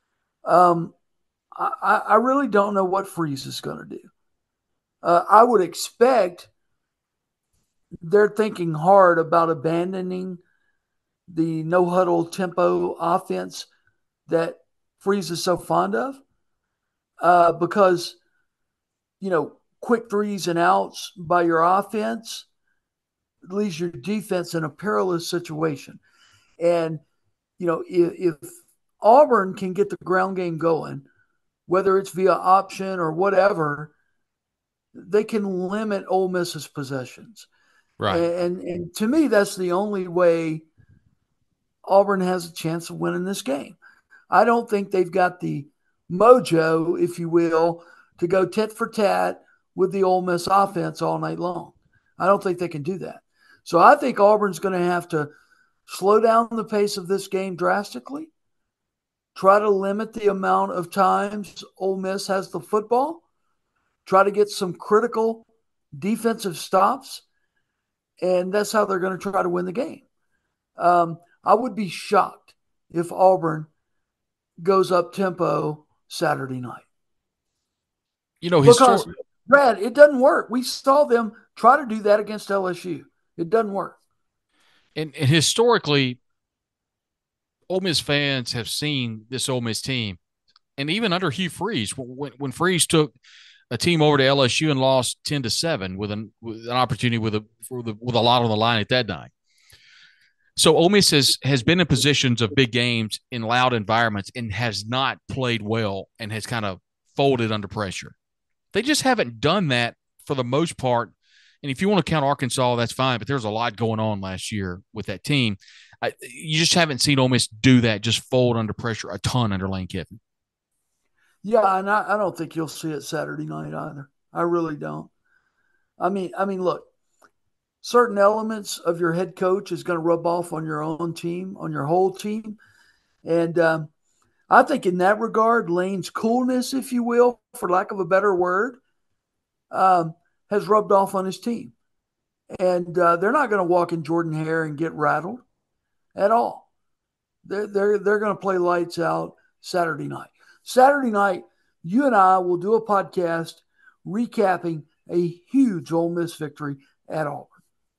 Speaker 4: I really don't know what Freeze is going to do. I would expect they're thinking hard about abandoning the no-huddle tempo offense that Freeze is so fond of. Because, quick threes and outs by your offense leaves your defense in a perilous situation. And, if Auburn can get the ground game going, whether it's via option or whatever, they can limit Ole Miss's possessions.
Speaker 3: Right.
Speaker 4: And to me, that's the only way Auburn has a chance of winning this game. I don't think they've got the mojo, if you will, to go tit for tat with the Ole Miss offense all night long. I don't think they can do that. So I think Auburn's going to have to slow down the pace of this game drastically, try to limit the amount of times Ole Miss has the football, try to get some critical defensive stops, and that's how they're going to try to win the game. I would be shocked if Auburn goes up tempo Saturday night. Because, Brad, it doesn't work. We saw them try to do that against LSU. It doesn't work.
Speaker 3: And historically, Ole Miss fans have seen this Ole Miss team, and even under Hugh Freeze, when Freeze took a team over to LSU and lost 10-7 with an opportunity with a lot on the line at that night. So Ole Miss has been in positions of big games in loud environments and has not played well and has kind of folded under pressure. They just haven't done that for the most part. And if you want to count Arkansas, that's fine, but there's a lot going on last year with that team. You just haven't seen Ole Miss do that, just fold under pressure a ton under Lane Kiffin.
Speaker 4: Yeah, and I don't think you'll see it Saturday night either. I really don't. I mean, look, certain elements of your head coach is going to rub off on your own team, on your whole team. And I think in that regard, Lane's coolness, if you will, for lack of a better word, has rubbed off on his team. And they're not going to walk in Jordan Hare and get rattled at all. They're going to play lights out Saturday night. Saturday night, you and I will do a podcast recapping a huge Ole Miss victory at Auburn.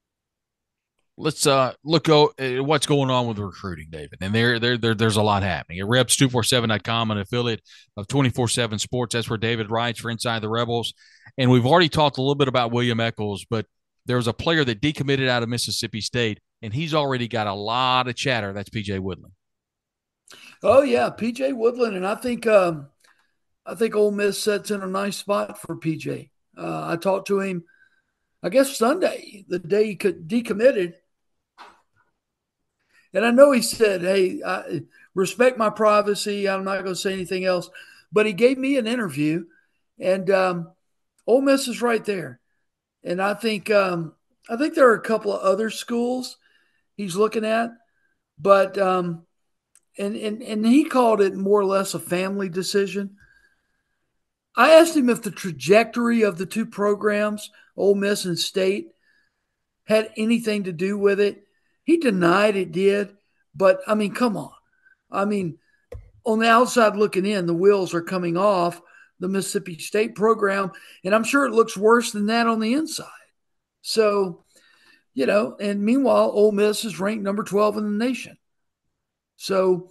Speaker 3: Let's look at what's going on with recruiting, David. And there's a lot happening. At Rebs247.com, an affiliate of 24/7 Sports. That's where David writes for Inside the Rebels. And we've already talked a little bit about William Eccles, but there's a player that decommitted out of Mississippi State, and he's already got a lot of chatter. That's P.J. Woodland.
Speaker 4: Oh yeah, P.J. Woodland, and I think Ole Miss sets in a nice spot for P.J. I talked to him, I guess Sunday, the day he decommitted. And I know he said, hey, I respect my privacy. I'm not going to say anything else. But he gave me an interview, and Ole Miss is right there. And I think there are a couple of other schools he's looking at. But and he called it more or less a family decision. I asked him if the trajectory of the two programs, Ole Miss and State, had anything to do with it. He denied it did, but, I mean, come on. I mean, on the outside looking in, the wheels are coming off the Mississippi State program, and I'm sure it looks worse than that on the inside. So, and meanwhile, Ole Miss is ranked number 12 in the nation. So,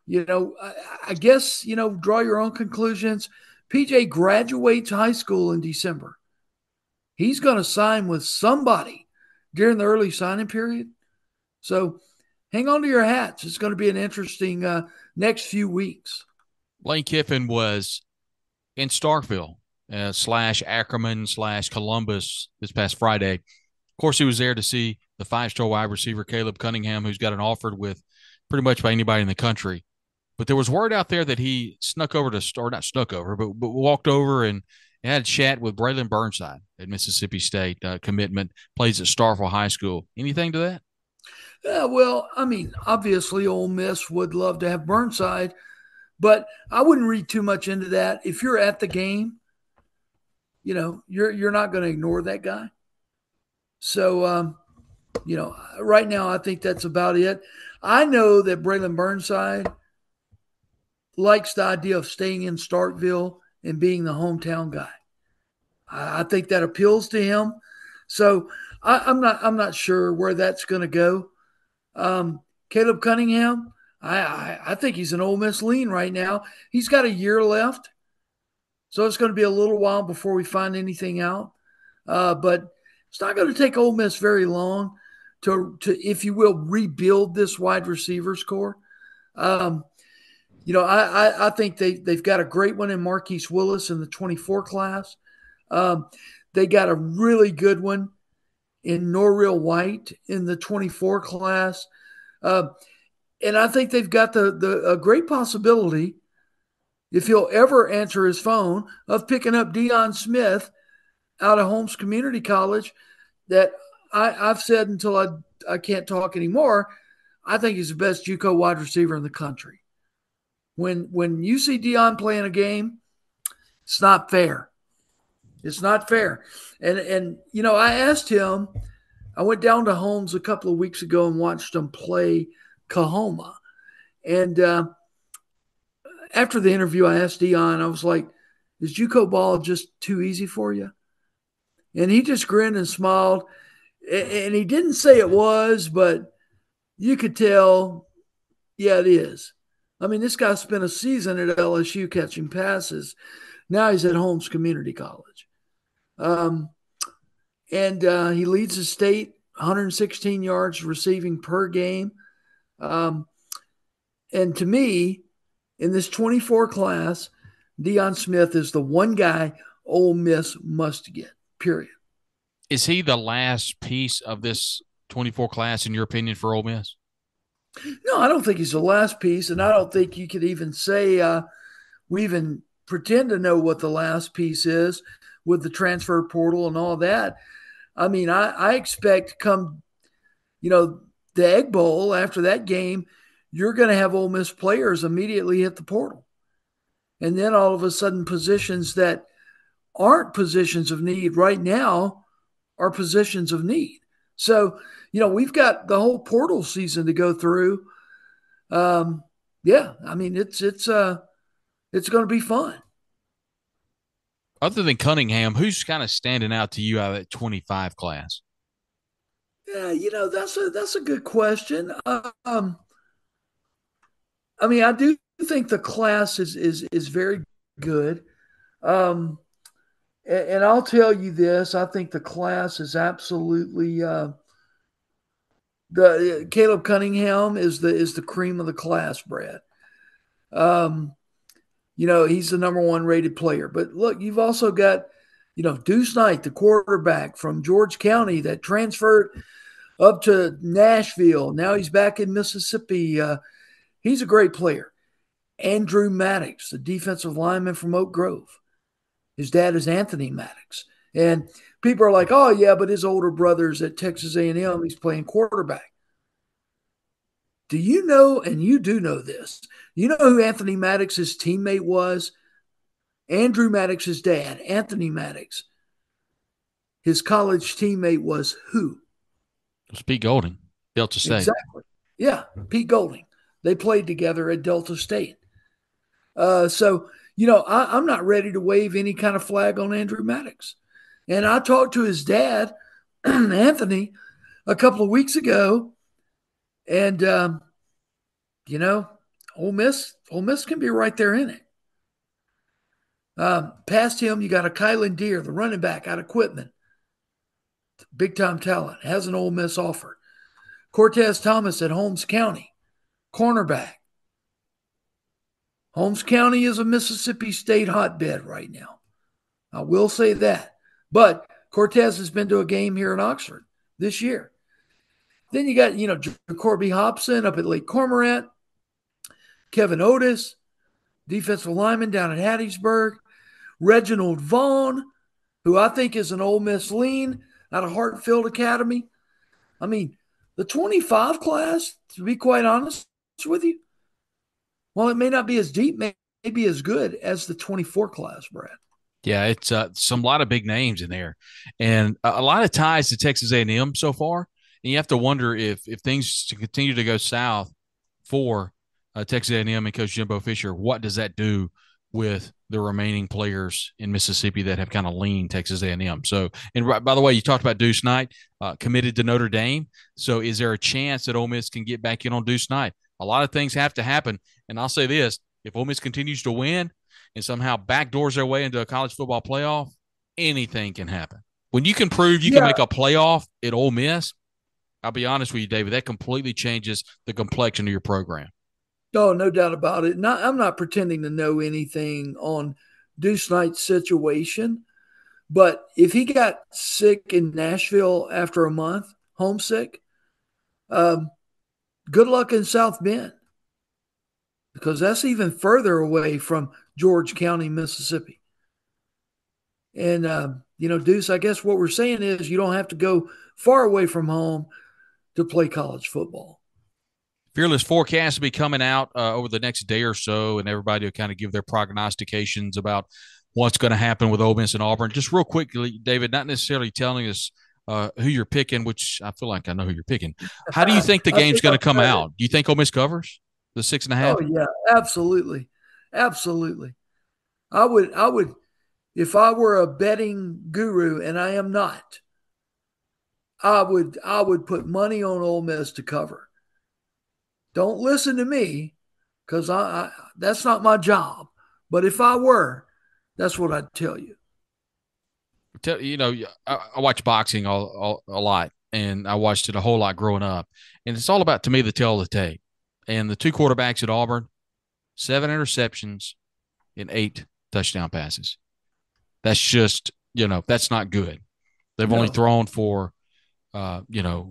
Speaker 4: I guess, draw your own conclusions. PJ graduates high school in December. He's going to sign with somebody during the early signing period. So hang on to your hats. It's going to be an interesting next few weeks.
Speaker 3: Lane Kiffin was in Starkville / Ackerman / Columbus this past Friday. Of course, he was there to see the 5-star wide receiver Caleb Cunningham, who's got an offer with pretty much by anybody in the country. But there was word out there that he snuck over not snuck over, but walked over and had a chat with Braylon Burnside at Mississippi State, commitment, plays at Starkville High School. Anything to that?
Speaker 4: Yeah, well, I mean, obviously Ole Miss would love to have Burnside, but I wouldn't read too much into that. If you're at the game, you're not going to ignore that guy. So, right now I think that's about it. I know that Braylon Burnside likes the idea of staying in Starkville and being the hometown guy. I think that appeals to him. So I'm not sure where that's going to go. Caleb Cunningham, I think he's an Ole Miss lean right now. He's got a year left, so it's going to be a little while before we find anything out. But it's not going to take Ole Miss very long to, if you will, rebuild this wide receivers core. I think they've got a great one in Marquise Willis in the 24 class. They got a really good one in Norreal White in the 24 class. And I think they've got a great possibility, if he'll ever answer his phone, of picking up Deion Smith out of Holmes Community College, that I've said until I can't talk anymore, I think he's the best JUCO wide receiver in the country. When you see Deion playing a game, it's not fair. It's not fair. And I asked him. I went down to Holmes a couple of weeks ago and watched him play Kahoma. And after the interview, I asked Deion. I was like, "Is JUCO ball just too easy for you?" And he just grinned and smiled. And he didn't say it was, but you could tell, yeah, it is. I mean, this guy spent a season at LSU catching passes. Now he's at Holmes Community College. And he leads the state, 116 yards receiving per game. And to me, in this 24 class, Deion Smith is the one guy Ole Miss must get, period.
Speaker 3: Is he the last piece of this 24 class, in your opinion, for Ole Miss?
Speaker 4: No, I don't think he's the last piece, and I don't think you could even say we even pretend to know what the last piece is with the transfer portal and all that. I mean, I expect come, the Egg Bowl after that game, you're going to have Ole Miss players immediately hit the portal. And then all of a sudden, positions that aren't positions of need right now are positions of need. So, we've got the whole portal season to go through. Yeah, I mean, it's going to be fun.
Speaker 3: Other than Cunningham, who's kind of standing out to you out of that 25 class?
Speaker 4: Yeah, that's a good question. I mean, I do think the class is very good. And I'll tell you this: I think the class is absolutely the Caleb Cunningham is the cream of the class, Brad. He's the number one rated player. But look, you've also got, Deuce Knight, the quarterback from George County that transferred up to Nashville. Now he's back in Mississippi. He's a great player. Andrew Maddox, the defensive lineman from Oak Grove. His dad is Anthony Maddox. And people are like, oh, yeah, but his older brother's at Texas A&M. He's playing quarterback. Do you know, and you do know this, you know who Anthony Maddox's teammate was? Andrew Maddox's dad, Anthony Maddox. His college teammate was who?
Speaker 3: It was Pete Golding, Delta State.
Speaker 4: Exactly. Yeah, Pete Golding. They played together at Delta State. So, I'm not ready to wave any kind of flag on Andrew Maddox. And I talked to his dad, Anthony, a couple of weeks ago. And, Ole Miss can be right there in it. Past him, you got a Kylan Deere, the running back out of Quitman. Big-time talent. Has an Ole Miss offer. Cortez Thomas at Holmes County, cornerback. Holmes County is a Mississippi State hotbed right now. I will say that. But Cortez has been to a game here in Oxford this year. Then you got, Jacoby Hobson up at Lake Cormorant, Kevin Otis, defensive lineman down at Hattiesburg, Reginald Vaughn, who I think is an Ole Miss lean out of Hartfield Academy. I mean, the 25 class, to be quite honest with you, while it may not be as deep, may be as good as the 24 class, Brad.
Speaker 3: Yeah, it's a lot of big names in there, and a lot of ties to Texas A&M so far. And you have to wonder if things continue to go south for Texas A&M and Coach Jimbo Fisher, what does that do with the remaining players in Mississippi that have kind of leaned Texas A&M? So, and by the way, you talked about Deuce Knight, committed to Notre Dame. So, is there a chance that Ole Miss can get back in on Deuce Knight? A lot of things have to happen, and I'll say this: if Ole Miss continues to win and somehow backdoors their way into a college football playoff, anything can happen. When you can prove you can make a playoff at Ole Miss, I'll be honest with you, David, that completely changes the complexion of your program.
Speaker 4: Oh, no doubt about it. I'm not pretending to know anything on Deuce Knight's situation, but if he got sick in Nashville after a month, homesick, good luck in South Bend, because that's even further away from George County, Mississippi. And, Deuce, I guess what we're saying is you don't have to go far away from home to play college football.
Speaker 3: Fearless forecast will be coming out over the next day or so, and everybody will kind of give their prognostications about what's going to happen with Ole Miss and Auburn. Just real quickly, David, not necessarily telling us who you're picking, which I feel like I know who you're picking. How do you think the game's going to come out? Do you think Ole Miss covers the 6.5?
Speaker 4: Oh yeah, absolutely, absolutely. I would, if I were a betting guru, and I am not, I would put money on Ole Miss to cover. Don't listen to me, because I that's not my job. But if I were, that's what I'd tell you.
Speaker 3: You know, I watch boxing a lot, and I watched it a whole lot growing up. And it's all about, to me, the tail of the tape. And the two quarterbacks at Auburn, 7 interceptions and 8 touchdown passes. That's just, that's not good. They've only thrown for, let's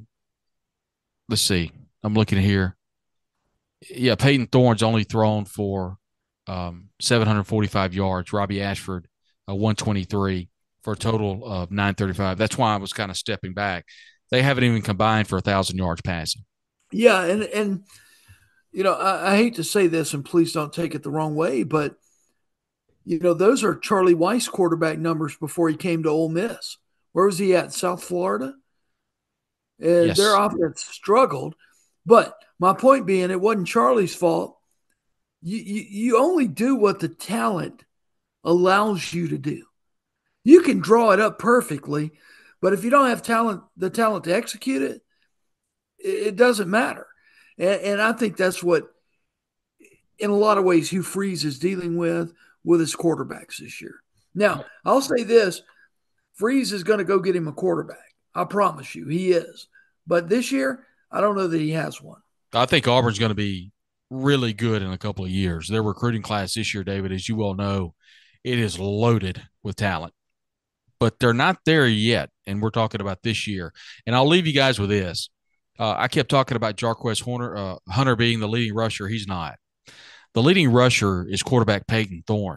Speaker 3: see. I'm looking here. Yeah, Peyton Thorne's only thrown for 745 yards. Robbie Ashford, 123 for a total of 935. That's why I was kind of stepping back. They haven't even combined for 1,000 yards passing.
Speaker 4: Yeah, and I hate to say this, and please don't take it the wrong way, but those are Charlie Weiss quarterback numbers before he came to Ole Miss. Where was he at? South Florida?
Speaker 3: Yes.
Speaker 4: Their offense struggled. But my point being, it wasn't Charlie's fault. You only do what the talent allows you to do. You can draw it up perfectly, but if you don't have the talent to execute it, it doesn't matter. And I think that's what, in a lot of ways, Hugh Freeze is dealing with his quarterbacks this year. Now, I'll say this. Freeze is going to go get him a quarterback. I promise you, he is. But this year, I don't know that he has one.
Speaker 3: I think Auburn's going to be really good in a couple of years. Their recruiting class this year, David, as you well know, it is loaded with talent. But they're not there yet, and we're talking about this year. And I'll leave you guys with this. I kept talking about Jarquez Hunter being the leading rusher. He's not. The leading rusher is quarterback Peyton Thorne.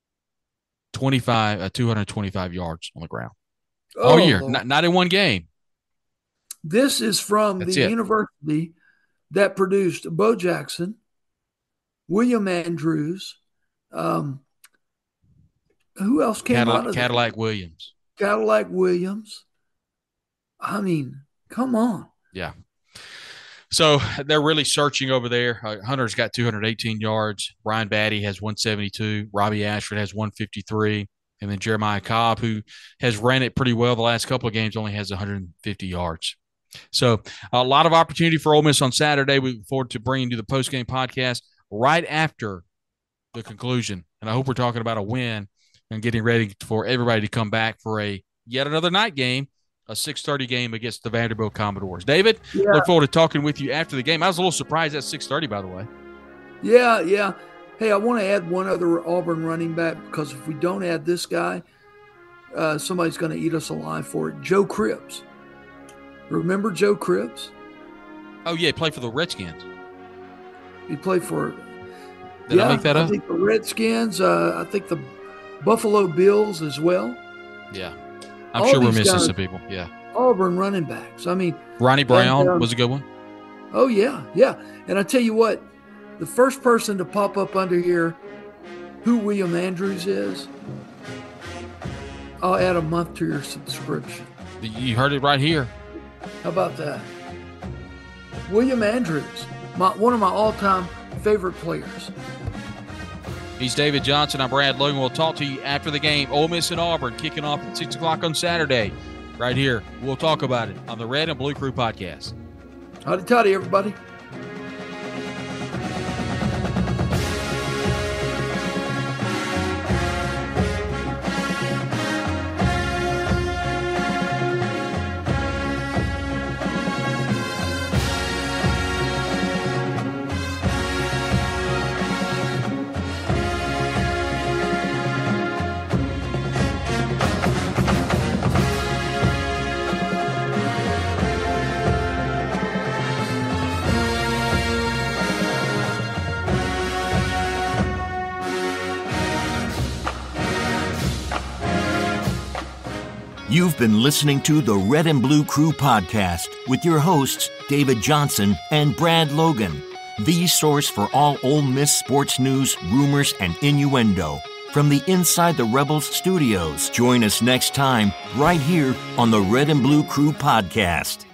Speaker 3: 225 yards on the ground all year, not in one game.
Speaker 4: This is from the university that produced Bo Jackson, William Andrews. Who else came out of
Speaker 3: Cadillac Williams.
Speaker 4: Cadillac Williams. I mean, come on.
Speaker 3: Yeah. So they're really searching over there. Hunter's got 218 yards. Brian Batty has 172. Robbie Ashford has 153. And then Jeremiah Cobb, who has ran it pretty well the last couple of games, only has 150 yards. So a lot of opportunity for Ole Miss on Saturday. We look forward to bringing you the postgame podcast right after the conclusion. And I hope we're talking about a win and getting ready for everybody to come back for yet another night game, a 6:30 game against the Vanderbilt Commodores. David, look forward to talking with you after the game. I was a little surprised at 6:30, by the way.
Speaker 4: Yeah. Hey, I want to add one other Auburn running back, because if we don't add this guy, somebody's going to eat us alive for it. Joe Cribs. Remember Joe Cribs?
Speaker 3: Oh, yeah, he played for the Redskins.
Speaker 4: He played for
Speaker 3: Did I make that up?
Speaker 4: I think the Redskins. I think the Buffalo Bills as well.
Speaker 3: Yeah. I'm sure we're missing some people. Yeah.
Speaker 4: Auburn running backs. I mean,
Speaker 3: Ronnie Brown was a good one.
Speaker 4: Oh, yeah. And I tell you what, the first person to pop up under here, who William Andrews is, I'll add a month to your subscription.
Speaker 3: You heard it right here.
Speaker 4: How about that? William Andrews, one of my all-time favorite players.
Speaker 3: He's David Johnson. I'm Brad Logan. We'll talk to you after the game. Ole Miss and Auburn kicking off at 6 o'clock on Saturday. Right here. We'll talk about it on the Red and Blue Crew podcast.
Speaker 4: Howdy toddy, everybody.
Speaker 2: You've been listening to the Red and Blue Crew podcast with your hosts, David Johnson and Brad Logan. the source for all Ole Miss sports news, rumors, and innuendo. From the Inside the Rebels studios, join us next time right here on the Red and Blue Crew podcast.